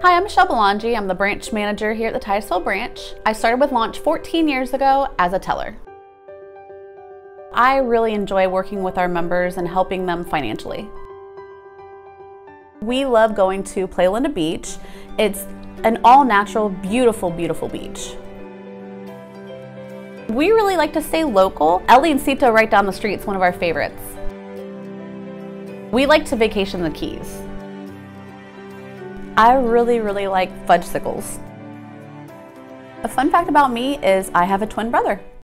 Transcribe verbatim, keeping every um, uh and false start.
Hi, I'm Michelle Balongue. I'm the branch manager here at the Titusville branch. I started with Launch fourteen years ago as a teller. I really enjoy working with our members and helping them financially. We love going to Playa Linda Beach. It's an all-natural, beautiful, beautiful beach. We really like to stay local. El Leoncito right down the street is one of our favorites. We like to vacation the Keys. I really, really like fudgesicles. A fun fact about me is I have a twin brother.